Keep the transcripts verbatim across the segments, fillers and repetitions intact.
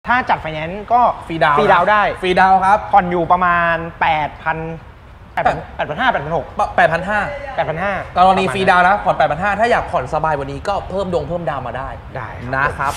ถ้าจัดไฟแนนซ์ก็ฟรีดาวฟรีดาวได้ฟรีดาวครับผ่อนอยู่ประมาณ แปดพัน แปดพัน แปดพันห้าร้อย แปดพันหกร้อยแปดพันห้าร้อยแปดพันห้าร้อยกรณีฟรีดาวนะผ่อน แปดพันห้าร้อย ถ้าอยากผ่อนสบายกว่านี้ก็เพิ่มดงเพิ่มดาวมาได้ได้นะครับ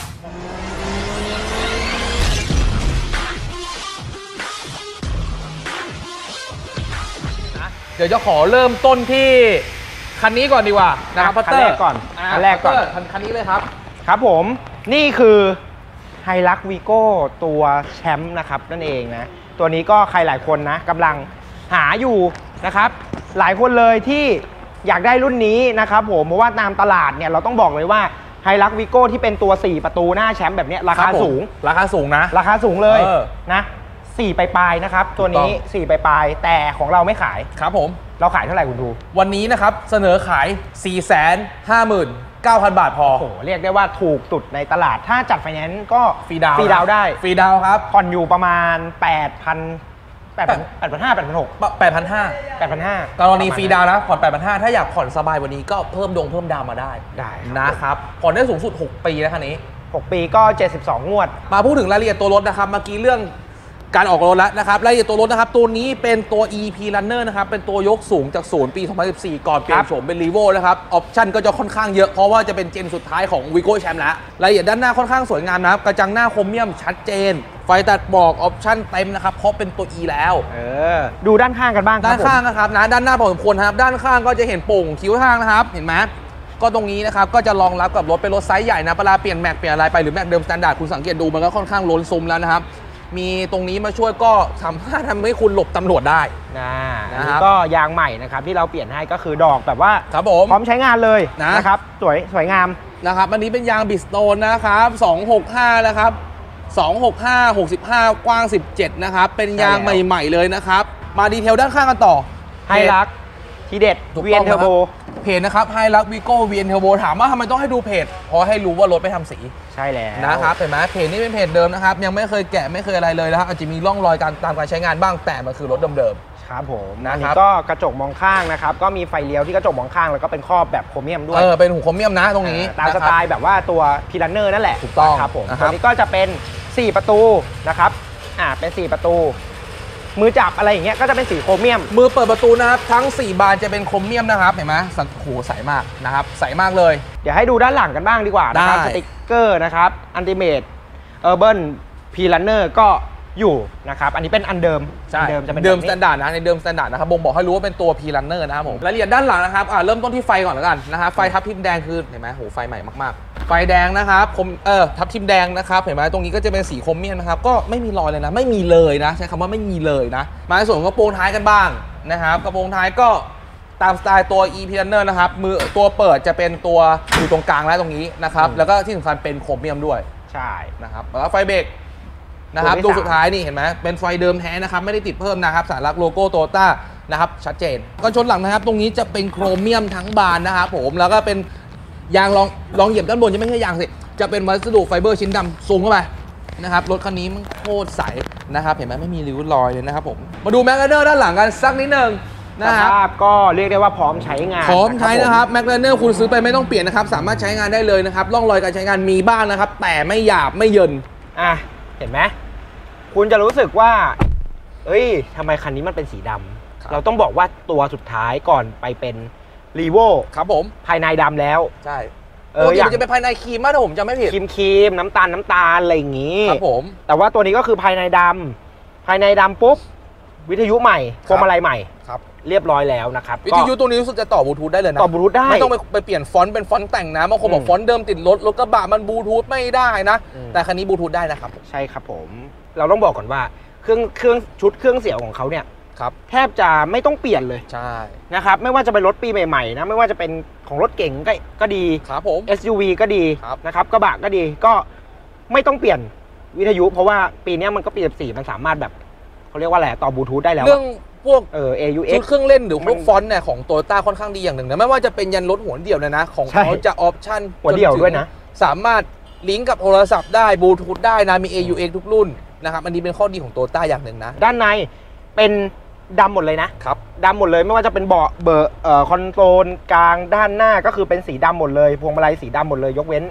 เดี๋ยวจะขอเริ่มต้นที่คันนี้ก่อนดีกว่านะครับพัตเตอร์ก่อนคันแรกก่อนคันนี้เลยครับครับผมนี่คือไฮลักวีโก้ตัวแชมป์นะครับนั่นเองนะตัวนี้ก็ใครหลายคนนะกำลังหาอยู่นะครับหลายคนเลยที่อยากได้รุ่นนี้นะครับผมเพราะว่าตามตลาดเนี่ยเราต้องบอกเลยว่าไฮลักวีโก้ที่เป็นตัวสี่ประตูหน้าแชมป์แบบนี้ราคาสูงราคาสูงนะราคาสูงเลยนะสี่ปลายๆนะครับตัวนี้สี่ปลายๆแต่ของเราไม่ขายครับผมเราขายเท่าไหร่คุณดูวันนี้นะครับเสนอขาย สี่แสนห้าหมื่นเก้าพัน บาทพอโอ้โหเรียกได้ว่าถูกสุดในตลาดถ้าจัดไฟแนนซ์ก็ฟรีดาวฟรีดาวได้ฟรีดาวครับผ่อนอยู่ประมาณ แปดพัน แปดพัน แปดพันห้าร้อย แปดพันหกร้อยแปดพันห้าร้อยแปดพันห้าร้อยกรณีฟรีดาวนะผ่อน แปดพันห้าร้อย ถ้าอยากผ่อนสบายกว่านี้ก็เพิ่มดงเพิ่มดาวมาได้ได้นะครับผ่อนได้สูงสุดหกปีนะคันนี้หกปีก็เจ็ดสิบสองงวดมาพูดถึงรายละเอียดตัวรถนะครับเมื่อกี้เรื่องการออกรถแล้วนะครับรายละเอียดตัวรถนะครับตัวนี้เป็นตัว อี พี Runner นะครับเป็นตัวยกสูงจากศูนย์ปีสองพันสิบสี่ก่อนเปลี่ยนโฉมเป็น Revo นะครับออปชั่นก็จะค่อนข้างเยอะเพราะว่าจะเป็นเจนสุดท้ายของ Vigo Champ แล้วรายละเอียดด้านหน้าค่อนข้างสวยงามนะครับกระจังหน้าโครเมียมชัดเจนไฟตัดหมอกออปชั่นเต็มนะครับเพราะเป็นตัว E แล้วเออดูด้านข้างกันบ้างด้านข้างนะครับนะด้านหน้าพอสมควรครับด้านข้างก็จะเห็นโป่งคิ้วข้างนะครับเห็นไหมก็ตรงนี้นะครับก็จะรองรับกับรถเป็นรถไซส์ใหญ่นะเวลาเปลี่ยนแม็กเปลี่ยนอะไรไปหรือแม็กเดิมสแตนดาร์ดคุณสังเกตดูมันก็ค่อนข้างล้นซุ้มแล้วนะครับมีตรงนี้มาช่วยก็สามารถทำให้คุณหลบตำรวจได้นะนะครับก็ยางใหม่นะครับที่เราเปลี่ยนให้ก็คือดอกแบบว่าครับผมพร้อมใช้งานเลยนะครับสวยสวยงามนะครับอันนี้เป็นยางบิสโตนนะครับสองหกห้านะครับสองหกห้า หกสิบห้ากว้างสิบเจ็ดนะครับเป็นยางใหม่ๆเลยนะครับมาดีเทลด้านข้างกันต่อไฮลักทีเด็ด วี เอ็น เทอร์โบเพจนะครับไฮลักวีโก้ วี เอ็น เทอร์โบถามว่าทำไมต้องให้ดูเพจเพราะให้รู้ว่ารถไปทำสีใช่แล้วนะครับเห็นไหมเพจนี้เป็นเพจเดิมนะครับยังไม่เคยแกะไม่เคยอะไรเลยนะครับอาจจะมีร่องรอยการตามการใช้งานบ้างแต่มันคือรถเดิมๆครับผมนะครับก็กระจกมองข้างนะครับก็มีไฟเลี้ยวที่กระจกมองข้างแล้วก็เป็นครอบแบบโครเมียมด้วยเออเป็นหูโครเมียมนะตรงนี้ตามสไตล์แบบว่าตัวพีรันเนอร์นั่นแหละถูกต้องครับผมตัวนี้ก็จะเป็นสี่ประตูนะครับอ่าเป็นสี่ประตูมือจับอะไรอย่างเงี้ยก็จะเป็นสีโครเมียมมือเปิดประตูนะครับทั้งสี่บานจะเป็นโครเมียมนะครับเห็นไหมสังโหใสมากนะครับใสมากเลยเดี๋ยวให้ดูด้านหลังกันบ้างดีกว่านะครับสติ๊กเกอร์นะครับอันติเมทเออร์เบิร์นพีรันเนอร์ก็อยู่นะครับอันนี้เป็นอันเดิมใช่เดิมจะเป็นเดิมสแตนดาร์ดนะในเดิมสแตนดาร์ดนะครับบ่งบอกให้รู้ว่าเป็นตัวพีรันเนอร์นะครับผมรายละเอียดด้านหลังนะครับอ่าเริ่มต้นที่ไฟก่อนแล้วกันนะครับไฟทับทิมแดงคือเห็นไหมโหไฟใหม่มากๆไฟแดงนะครับคมเออทับทิมแดงนะครับเห็นไหมตรงนี้ก็จะเป็นสีโครเมียมนะครับก็ไม่มีรอยเลยนะไม่มีเลยนะใช้คำว่าไม่มีเลยนะมาในส่วนกระโปรงท้ายกันบ้างนะครับกระโปรงท้ายก็ตามสไตล์ตัว E พี Runner นะครับมือตัวเปิดจะเป็นตัวอยู่ตรงกลางและตรงนี้นะครับแล้วก็ที่สำคัญเป็นโครเมียมด้วยใช่นะครับแล้วไฟเบรกนะครับดูสุดท้ายนี่เห็นไหมเป็นไฟเดิมแท้นะครับไม่ได้ติดเพิ่มนะครับสัญลักษณ์โลโก้โตโยต้านะครับชัดเจนกันชนหลังนะครับตรงนี้จะเป็นโครเมียมทั้งบานนะครับผมแล้วก็เป็นยางรองรองเหยียบด้านบนจะไม่ใช่ยางสิจะเป็นวัสดุไฟเบอร์ชิ้นดำซูมเข้าไปนะครับรถคันนี้มันโคตรใสนะครับเห็นไหมไม่มีริ้วรอยเลยนะครับผมมาดูแมคลาเรนด้านหลังกันสักนิดนึงนะครับก็เรียกได้ว่าพร้อมใช้งานพร้อมใช้นะครับแมคลาเรนคุณซื้อไปไม่ต้องเปลี่ยนนะครับสามารถใช้งานได้เลยนะครับร่องรอยการใช้งานมีบ้างนะครับแต่ไม่หยาบไม่เยินอ่ะเห็นไหมคุณจะรู้สึกว่าเอ้ยทำไมคันนี้มันเป็นสีดำเราต้องบอกว่าตัวสุดท้ายก่อนไปเป็นรีโวครับผมภายในดำแล้วใช่เอออยากจะเป็นภายในครีมมากถ้าผมจำไม่ผิดครีมครีมน้ำตาลน้ำตาลอะไรอย่างงี้ครับผมแต่ว่าตัวนี้ก็คือภายในดำภายในดำปุ๊บวิทยุใหม่พวงมาลัยใหม่ครับเรียบร้อยแล้วนะครับวิทยุตัวนี้รู้สึกจะต่อบลูทูธได้เลยนะต่อบลูทูธได้ไม่ต้องไปเปลี่ยนฟอนต์เป็นฟอนต์แต่งนะบางคนบอกฟอนต์เดิมติดรถรถกระบะมันบลูทูธไม่ได้นะแต่คันนี้บลูทูธได้นะครับใช่ครับผมเราต้องบอกก่อนว่าเครื่องเครื่องชุดเครื่องเสียงของเขาเนี่ยครับแทบจะไม่ต้องเปลี่ยนเลยใช่นะครับไม่ว่าจะเป็นรถปีใหม่ๆนะไม่ว่าจะเป็นของรถเก๋งก็ก็ดีครับผมเอส ยู วี ก็ดีนะครับกระบะก็ดีก็ไม่ต้องเปลี่ยนวิทยุเพราะว่าปีนี้มันก็ปีสิบสี่มันสามารถแบบเขาเรียกว่าอะไรต่อบลูทูธได้แล้วเรื่องพวกเออ เอ ยู เอ็กซ์เครื่องเล่นหรือพวกฟอนต์เนี่ยของโตโยต้าค่อนข้างดีอย่างหนึ่งนะไม่ว่าจะเป็นยันรถหัวเดี่ยวเลยนะของเขาจะออปชั่นหัวเดี่ยวด้วยนะสามารถลิงก์กับโทรศัพท์ได้บลูทูธได้นะมี เอ ยู เอ็กซ์ ทุกรุ่นนะครับอันนี้เป็นข้อดีของโตโยต้าอย่างหนึ่งนะด้านในเป็นดำหมดเลยนะครับดำหมดเลยไม่ว่าจะเป็นเบาะเบอร์เอ่อคอนโซลกลางด้านหน้าก็คือเป็นสีดำหมดเลยพวงมาลัยสีดำหมดเลยยกเว้น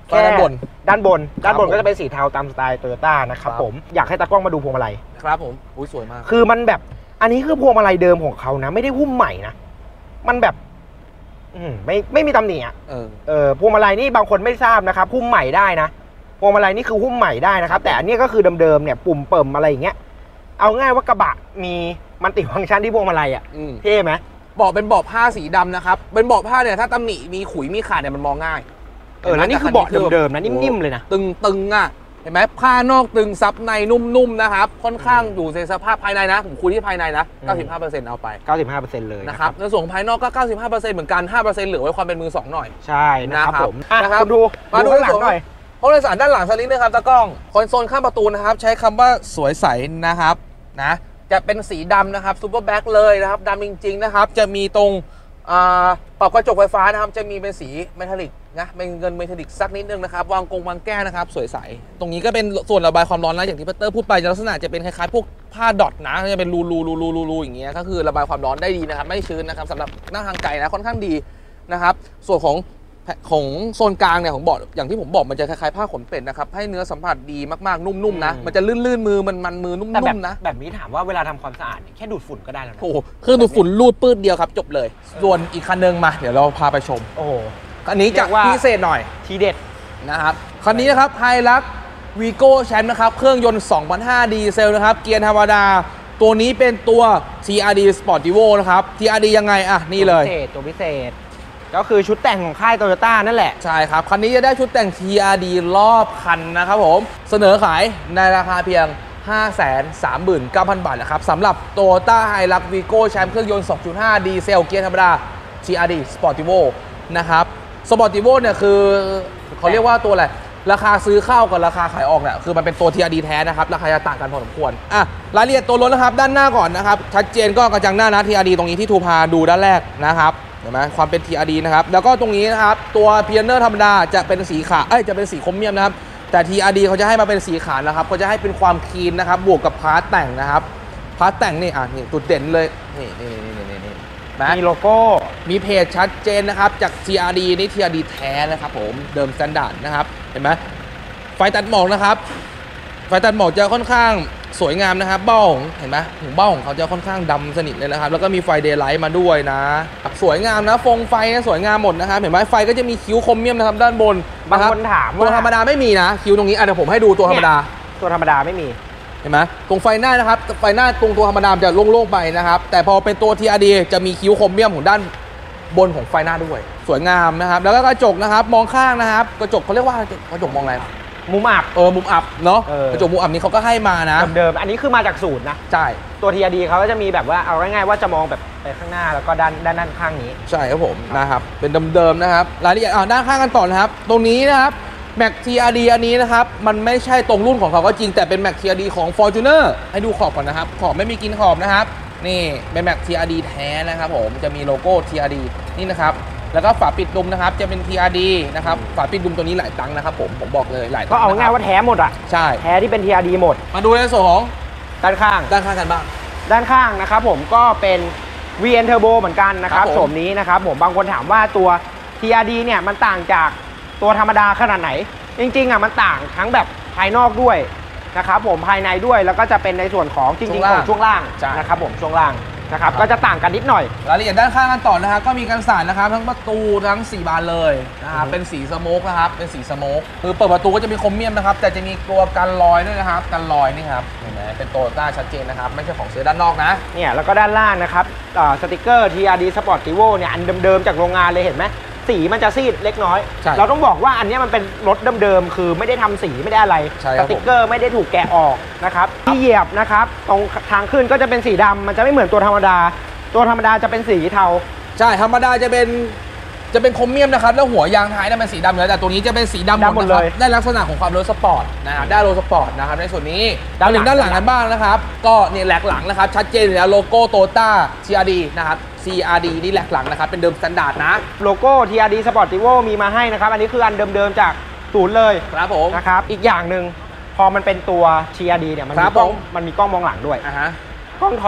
แค่ด้านบนด้านบนด้านบนครับผมก็จะเป็นสีเทาตามสไตล์โตโยต้านะครับครับผมอยากให้ตากล้องมาดูพวงมาลัยครับผมอุ้ยสวยมากคือมันแบบอันนี้คือพวงมาลัยเดิมของเขานะ ไม่ได้หุ้มใหม่นะมันแบบอืมไม่ไม่มีตำหนิอ่ะเออเออพวงมาลัยนี่บางคนไม่ทราบนะครับหุ้มใหม่ได้นะพวงมาลัยนี่คือหุ้มใหม่ได้นะครับแต่อันนี้ก็คือเดิมๆเนี่ยปุ่มเปิ่มอะไรอย่างเงี้ยเอาง่ายว่ากระบะมีมันติฟังก์ชันที่พวงมาลัยอ่ะอืมเท่ไหมเบาะเป็นเบาะผ้าสีดำนะครับเป็นเบาะผ้าเนี่ยถ้าตำหนิมีขุยมีขาดเนี่ยมันมองง่ายเออแล้วนี่คือเบาะเดิมๆนะนิ่มๆเลยนะตึงตึงๆอ่ะเห็นไหมผ้านอกตึงซับในนุ่มๆนะครับค่อนข้างอยู่ในสภาพภายในนะผมคุยที่ภายในนะ เก้าสิบห้าเปอร์เซ็นต์ เอาไปเก้าสิบห้าเปอร์เซ็นต์ เลยนะครับในส่วนของภายนอกก็ เก้าสิบห้าเปอร์เซ็นต์ เหมือนกัน ห้าเปอร์เซ็นต์ เหลือไว้ความเป็นมือสองหน่อยใช่นะครับนะครับผมอ่ะนะครับคุณดูมาดูข้างหลังหน่อยห้องโดยสารด้านหลังสักนิดนึงครับตากล้องคอนโซลข้างประตูนะครับใช้คำว่าสวยใสนะครับนะจะเป็นสีดำนะครับซูเปอร์แบ็คเลยนะครับดำจริงๆนะครับจะมีตรงอ่าปรับกระจกไฟฟ้านะครับจะมีเป็นสีเมทัลลิกนะเป็นเงินเมทัลลิกสักนิดนึงนะครับวางกงวางแก้วนะครับสวยใสตรงนี้ก็เป็นส่วนระบายความร้อนนะอย่างที่พัตเตอร์พูดไปลักษณะจะเป็นคล้ายๆพวกผ้าดอทนะจะเป็นรูรูรูรูรูรูอย่างเงี้ยก็คือระบายความร้อนได้ดีนะครับไม่ชื้นนะครับสำหรับหน้าทางไกลนะค่อนข้างดีนะครับส่วนของของโซนกลางเนี่ยผมบอกอย่างที่ผมบอกมันจะคล้ายๆผ้าขนเป็ดนะครับให้เนื้อสัมผัสดีมากๆนุ่มๆนะมันจะลื่นๆมือมันมันมือนุ่แต่แบบมๆนะแบบนี้ถามว่าเวลาทำความสะอาดเนี่ยแค่ดูดฝุ่นก็ได้แล้วนะโอ้โหเครื่องดูดฝุ่นรูดปื้ดเดียวครับจบเลย ส่วนอีกคันนึงมาเดี๋ยวเราพาไปชมโอ้โหคันนี้จะเรียกว่าพิเศษหน่อยทีเด็ดนะครับคันนี้นะครับไฮลักวีโก้แชมป์นะครับเครื่องยนต์ สองพันห้า ดีเซลนะครับเกียร์ธรรมดาตัวนี้เป็นตัว ที อาร์ ดี Sportivo นะครับ ที อาร์ ดี ยังไงอ่ะนี่เลยตัวพิเศษตัวพิเศษ ก็คือชุดแต่งของค่ายโตโยต้านั่นแหละใช่ครับ คันนี้จะได้ชุดแต่ง ที อาร์ ดี รอบคันนะครับผม เสนอขายในราคาเพียง ห้าแสนสามหมื่นเก้าพัน บาทนะครับสำหรับ Toyota Hilux Vigo แชมป์เครื่องยนต์ สองจุดห้า ดีเซลเกียร์ธรรมดา ที อาร์ ดี Sportivo นะครับ Sportivo เนี่ยคือเขาเรียกว่าตัวอะไร ราคาซื้อเข้ากับราคาขายออกเนี่ยคือมันเป็นตัว ที อาร์ ดี แท้นะครับราคาจะต่างกันพอสมควรอ่ะรายละเอียดตัวรถนะครับด้านหน้าก่อนนะครับชัดเจนก็กระจังหน้านะ ที อาร์ ดี ตรงนี้ที่ทูพาดูด้านแรกนะครับเห็นไหมความเป็น ที อาร์ ดี นะครับแล้วก็ตรงนี้นะครับตัว Pioneer ธรรมดาจะเป็นสีขาวเอ้ยจะเป็นสีโครเมียมนะครับแต่ ที อาร์ ดี เขาจะให้มาเป็นสีขาวนะครับเขาจะให้เป็นความคลีนนะครับบวกกับพาร์ทแต่งนะครับพาร์ทแต่งนี่อ่ะนี่จุดเด่นเลยนี่นี่นี่นี่นี่นะมีโลโก้มีเพจชัดเจนนะครับจาก ที อาร์ ดี นี่ ที อาร์ ดี แท้นะครับผมเดิมสแตนดาร์ดนะครับเห็นไหมไฟตัดหมอกนะครับไฟตัดหมอกจะค่อนข้างสวยงามนะครับเบ้าของเห็นไหมถึงเบ้าของเขาจะค่อนข้างดำสนิทเลยนะครับแล้วก็มีไฟเดย์ไลท์มาด้วยนะสวยงามนะฟงไฟนะสวยงามหมดนะครับเห็นไหมไฟก็จะมีคิ้วคมเมียมนะครับด้านบนบางคนถามตัวว่าธรรมดาไม่มีนะคิ้วตรงนี้อ่ะเดี๋ยวผมให้ดูตัวธรรมดาตัวธรรมดาไม่มีเห็นไหมตรงไฟหน้านะครับไฟหน้าตรงตัวธรรมดาจะโล่งๆไปนะครับแต่พอเป็นตัว ที อาร์ ดี จะมีคิ้วคมเมียมของด้านบนของไฟหน้าด้วยสวยงามนะครับแล้วก็กระจกนะครับมองข้างนะครับกระจกเขาเรียกว่ากระจกมองอะไรมุมอับเออมุมอับเนาะเออกระจกมุมอับนี้เขาก็ให้มานะเดิมๆอันนี้คือมาจากสูตรนะใช่ตัว ที อาร์ ดี เขาก็จะมีแบบว่าเอาง่ายๆว่าจะมองแบบไปข้างหน้าแล้วก็ด้านด้านด้านข้างนี้ใช่ครับผมนะครับเป็นเดิมๆนะครับรายละเอียดอ่าด้านข้างกันต่อนะครับตรงนี้นะครับ Mac ที อาร์ ดี อันนี้นะครับมันไม่ใช่ตรงรุ่นของเขาก็จริงแต่เป็น Mac ที อาร์ ดี ของ Fortuner ให้ดูขอบก่อนนะครับขอบไม่มีกินขอบนะครับนี่เป็น Mac ที อาร์ ดี แท้นะครับผมจะมีโลโก้ ที อาร์ ดี นี่นะครับแล้วก็ฝาปิดดุมนะครับจะเป็น ที อาร์ ดี นะครับฝาปิดดุมตัวนี้หลายตังค์นะครับผมผมบอกเลยหลายตังค์ก็เอาง่ายว่าแท้หมดอ่ะใช่แท้ที่เป็น ที อาร์ ดี หมดมาดูในส่วนของด้านข้างด้านข้างกันบ้างด้านข้างนะครับผมก็เป็น วี เอ็น Turbo เหมือนกันนะครับครับโฉผมมนี้นะครับผมบางคนถามว่าตัว ที อาร์ ดี เนี่ยมันต่างจากตัวธรรมดาขนาดไหน จริงๆอ่ะมันต่างทั้งแบบภายนอกด้วยนะครับผมภายในด้วยแล้วก็จะเป็นในส่วนของจริงๆของช่วงล่างนะครับผมช่วงล่างนะครับก็จะต่างกันนิดหน่อยรายละเอียดด้านข้างกันต่อนะครับก็มีกันสาดนะครับทั้งประตูทั้งสี่บานเลยนะครับอือฮึเป็นสีสโมกนะครับเป็นสีสโมกคือเปิดประตูก็จะมีคมเมียมนะครับแต่จะมีตัวกันรอยด้วยนะครับกันรอยนี่ครับเห็นไหมเป็นโตโยต้าชัดเจนนะครับไม่ใช่ของเสียด้านนอกนะเนี่ยแล้วก็ด้านล่างนะครับเอ่อสติกเกอร์ ที อาร์ ดี Sportivo เนี่ยอันเดิมๆจากโรงงานเลยเห็นไหมสีมันจะซีดเล็กน้อยใช่เราต้องบอกว่าอันเนี้ยมันเป็นรถเดิมๆคือไม่ได้ทำสีไม่ได้อะไรใช่คสรับติกเกอร์ไม่ได้ถูกแกะออกนะครับที่เหยียบนะครับตรงทางขึ้นก็จะเป็นสีดำมันจะไม่เหมือนตัวธรรมดา ตัวธรรมดาจะเป็นสีเทาใช่ธรรมดาจะเป็นจะเป็นคมเมียมนะครับแล้วหัวยางท้ายเนี่ยเป็นสีดำอยู่แล้วแต่ตัวนี้จะเป็นสีดำหมดนะครับได้ลักษณะของความรถสปอร์ตนะครับได้รถสปอร์ตนะครับในส่วนนี้ด้านหลังด้านหลังกันบ้างนะครับก็เนี่ยแหลกหลังนะครับชัดเจนอยู่แล้วโลโก้โตต้า ที อาร์ ดี นะครับ ซี อาร์ ดี นี่แหลกหลังนะครับเป็นเดิมสแตนดาร์ดนะโลโก้ ที อาร์ ดี Sportivo มีมาให้นะครับอันนี้คืออันเดิมๆจากศูนย์เลยครับผมนะครับอีกอย่างหนึ่งพอมันเป็นตัว ที อาร์ ดี เนี่ยมันครัมีบกล้องผมมันมีกล้องมองหลังด้วยอ่ะฮะกล้องถอย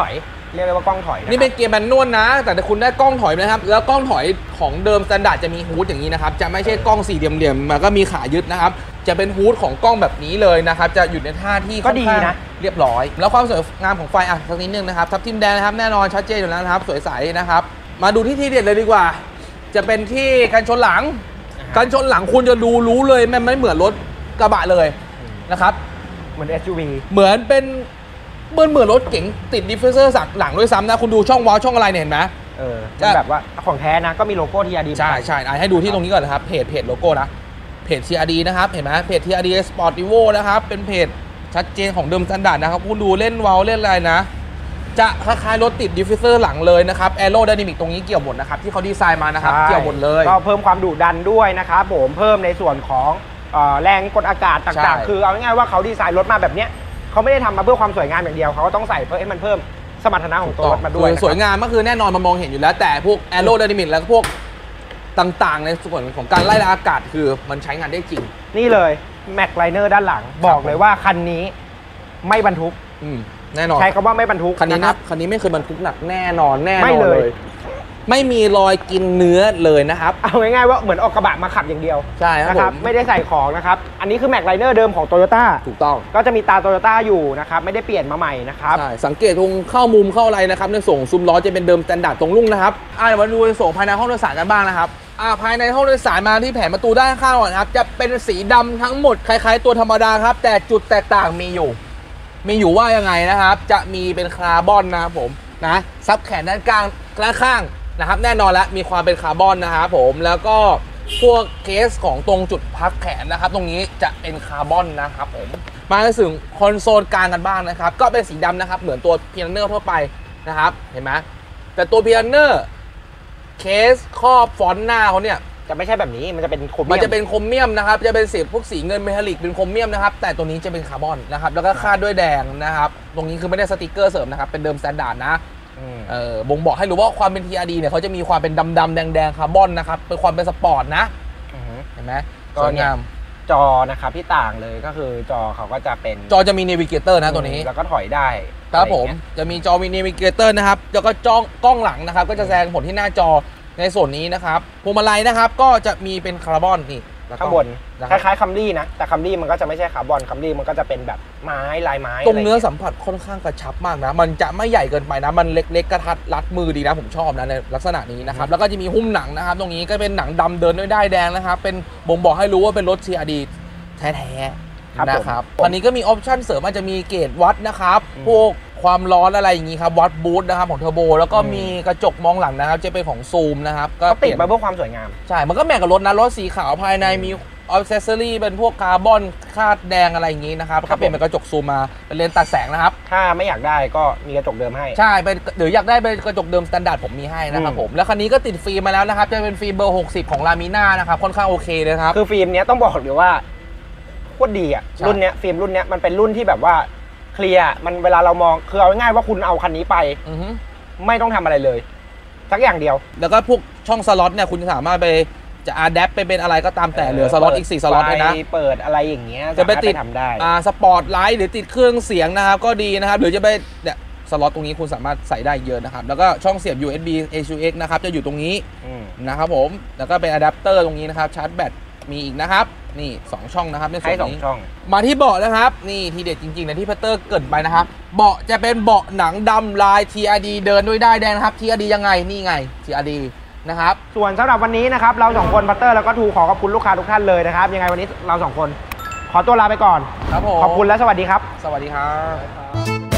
เรียกได้ว่ากล้องถอยะนี่เป็นเกียร์แมนนวลนะแต่คุณได้กล้องถอยนะครับแล้วกล้องถอยของเดิมสแตนดาร์ดจะมีฮูดอย่างนี้นะครับจะไม่ใช่กล้องสี่เหลี่ยมๆมันก็มีขายึดนะครับจะเป็นฮูดของกล้องแบบนี้เลยนะครับจะอยู่ในท่าที่ก็ดีนะเรียบร้อยแล้วความสวยงามของไฟอ่ะสักนิดนึงนะครับทับทิมแดงนะครับแน่นอนชัดเจนอยู่แล้วนะครับสวยใสนะครับมาดูที่ทีเด็ดเลยดีกว่าจะเป็นที่กันชนหลังกันชนหลังคุณจะดูรู้เลยมันไม่เหมือนรถกระบะเลยนะครับเหมือน เอส ยู วีเหมือนเป็นเหมือนเหมือนรถเก๋งติดดิฟฟิวเซอร์สักหลังด้วยซ้ำนะคุณดูช่องวาล์วช่องอะไรเนี่ยเห็นไหมเออมันแบบว่าของแท้นะก็มีโลโก้ ที อาร์ ดีใช่ใช่อ่ะให้ดูที่ตรงนี้ก่อนนะครับเพจเพจโลโก้นะเพจ ที อาร์ ดี นะครับเห็นไหมเพจ ที อาร์ ดี Sport Evo นะครับเป็นเพจชัดเจนของเดิมสแตนดาร์ดนะครับคุณดูเล่นวาล์วเล่นอะไรนะจะคล้ายๆรถติดดิฟฟิวเซอร์หลังเลยนะครับแอโรไดนามิกตรงนี้เกี่ยวหมดนะครับที่เขาดีไซน์มานะครับเกี่ยวหมดเลยก็เพิ่มความดุดันด้วยนะครับผมเพิ่มในส่วนของเอ่อแรงกดอากาศต่างๆคือเอาง่ายๆว่าเขาดีไซน์รถมาแบบเนี้ยเขาไม่ได้ทำมาเพื่อความสวยงามอย่างเดียวเขาก็ต้องใส่เพื่อให้มันเพิ่มสมรรถนะของตัวรถมาด้วยสวยงามก็คือแน่นอนมันมองเห็นอยู่แล้วแต่พวกแอโรไดนามิกแล้วก็พวกต่างๆในส่วนของการไล่ระอากาศคือมันใช้งานได้จริงนี่เลยแม็กไลเนอร์ด้านหลังบอกเลยว่าคันนี้ไม่บรรทุกแน่นอนใช้คำว่าไม่บรรทุกคันนี้นะคันนี้ไม่เคยบรรทุกหนักแน่นอนแน่นอนไม่เลยไม่มีรอยกินเนื้อเลยนะครับเอาง่ายๆว่าเหมือนออกกระบะมาขับอย่างเดียวใช่ครับนะครับไม่ได้ใส่ของนะครับอันนี้คือแม็กไลเนอร์เดิมของโตโยต้าถูกต้องก็จะมีตาโตโยต้าอยู่นะครับไม่ได้เปลี่ยนมาใหม่นะครับใช่สังเกตตรงเข้ามุมเข้าอะไรนะครับในส่งซุ้มล้อจะเป็นเดิมสแตนดาร์ดตรงลุ่งนะครับอ่ามาดูในส่งภายในห้องโดยสารกันบ้างนะครับอ่าภายในห้องโดยสารมาที่แผงประตูด้านข้างก่อนครับจะเป็นสีดำทั้งหมดคล้ายๆตัวธรรมดาครับแต่จุดแตกต่างมีอยู่มีอยู่ว่ายังไงนะครับจะมีเป็นคาร์บอนนะครับผมนะซับแขนด้านกลางด้านข้างนะครับแน่นอนแล้วมีความเป็นคาร์บอนนะครับผมแล้วก็พวกเคสของตรงจุดพักแขนนะครับตรงนี้จะเป็นคาร์บอนนะครับผมมาถึงคอนโซลกลางกันบ้างนะครับก็เป็นสีดำนะครับเหมือนตัวพีรันเนอร์ทั่วไปนะครับเห็นไหมแต่ตัวพีรันเนอร์เคสครอบฟอนต์หน้าเขาเนี่ยจะไม่ใช่แบบนี้มันจะเป็นโครเมียมมันจะเป็นโครเมียมนะครับจะเป็นสีพวกสีเงินเมทัลลิกเป็นโครเมียมนะครับแต่ตัวนี้จะเป็นคาร์บอนนะครับแล้วก็คาดด้วยแดงนะครับตรงนี้คือไม่ได้สติกเกอร์เสริมนะครับเป็นเดิมสแตนดาร์ดนะเออบ่งบอกให้รู้ว่าความเป็น ที อาร์ ดี เนี่ยเขาจะมีความเป็นดำๆแดงๆคาร์บอนนะครับเป็นความเป็นสปอร์ตนะเห็นไหมสวยงามจอนะครับที่ต่างเลยก็คือจอเขาก็จะเป็นจอจะมีเนวิเกเตอร์นะตัวนี้แล้วก็ถอยได้ครับผมจะมีจอมีเนวิเกเตอร์นะครับแล้วก็จ้องกล้องหลังนะครับก็จะแสดงผลที่หน้าจอในส่วนนี้นะครับพวงมาลัยนะครับก็จะมีเป็นคาร์บอนนี่ข้างบนคล้ายๆคัมรี่นะแต่คัมรี่มันก็จะไม่ใช่คาร์บอนคัมรี่มันก็จะเป็นแบบไม้ลายไม้ตรงเนื้อสัมผัสค่อนข้างกระชับมากนะมันจะไม่ใหญ่เกินไปนะมันเล็กๆกระทัดรัดมือดีนะผมชอบนะในลักษณะนี้นะครับแล้วก็จะมีหุ้มหนังนะครับตรงนี้ก็เป็นหนังดำเดินด้วยด้ายแดงนะครับเป็นบ่งบอกให้รู้ว่าเป็นรถ ที อาร์ ดี แท้ๆนะครับอันนี้ก็มีออปชั่นเสริมอาจจะมีเกจวัดนะครับพวกความร้อนอะไรอย่างนี้ครับวัดบูทนะครับของเทอร์โบแล้วก็มีกระจกมองหลังนะครับจะเป็นของซูมนะครับก็ติดมาเพื่อความสวยงามใช่มันก็แมทกับรถนะรถสีขาวภายในมีอ c เซสซอรี่เป็นพวกคาร์บอนคาดแดงอะไรอย่างนี้นะครับก็เปลี่ยนเป็นกระจกซูมมาเป็นเลนส์ตัดแสงนะครับถ้าไม่อยากได้ก็มีกระจกเดิมให้ใช่เป็นหรืออยากได้เป็นกระจกเดิมสแตนดาร์ดผมมีให้นะครับผมแล้วคันนี้ก็ติดฟิล์มมาแล้วนะครับจะเป็นฟิล์มเบอร์หกสิบของลามิน่านะครับค่อนข้างโอเคเลยครับคือฟิล์มเนี้ยต้องบอกเลยว่าโคตรดีอ่ะรุ่นเนี้ยฟิล์มรุ่นเนี้ยมันเป็นรุ่นที่แบบว่าเคลียร์มันเวลาเรามองคือเอาง่ายๆว่าคุณเอาคันนี้ไปไม่ต้องทำอะไรเลยสักอย่างเดียวแล้วก็พวกช่องสล็อตเนี่ยคุณสามารถไปจะอะแดปไปเป็นอะไรก็ตามแต่เหลือสล็อตอีกสี่สล็อตเลยนะเปิดอะไรอย่างเงี้ยจะไปติดทำได้อ่าสปอร์ตไลท์หรือติดเครื่องเสียงนะครับก็ดีนะครับหรือจะไปเนี่ยสล็อตตรงนี้คุณสามารถใส่ได้เยอะนะครับแล้วก็ช่องเสียบ ยู เอส บี เอ ยู เอ็กซ์ นะครับจะอยู่ตรงนี้นะครับผมแล้วก็เป็นอะแดปเตอร์ตรงนี้นะครับชาร์จแบตมีอีกนะครับนี่สองช่องนะครับในส่วนนี้มาที่เบาะนะครับนี่ทีเด็ดจริงๆนะที่พัตเตอร์เกิดไปนะครับเบาะจะเป็นเบาะหนังดำลาย ที อาร์ ดี เดินด้วยได้แดงนะครับ ที อาร์ ดี ยังไงนี่ไง ที อาร์ ดี นะครับส่วนสำหรับวันนี้นะครับเราสองคนพัตเตอร์แล้วก็ทูขอขอบคุณลูกค้าทุกท่านเลยนะครับยังไงวันนี้เราสองคนขอตัวลาไปก่อนครับผมขอบคุณและสวัสดีครับสวัสดีครับ